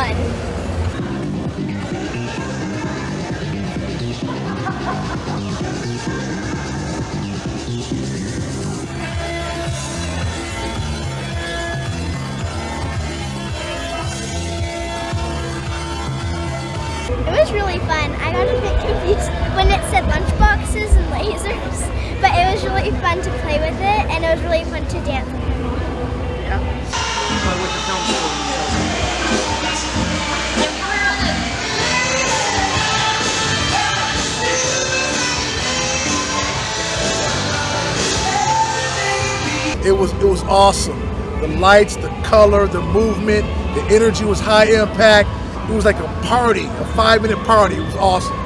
fun. It was really fun. I got a bit confused when it said lunchboxes and lasers, but it was really fun to play with it, and it was really fun to dance with him. Yeah. With the film school. It was awesome. The lights, the color, the movement, the energy was high impact. It was like a party, a 5-minute party. It was awesome.